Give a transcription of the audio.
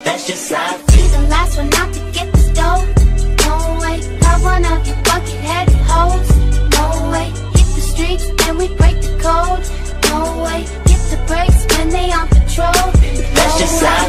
That's just life. Be the last one out to get the dough. No way, got one of your bucket-headed hoes. No way, hit the streets and we break the code. No way, hit the brakes when they on patrol. That's just life.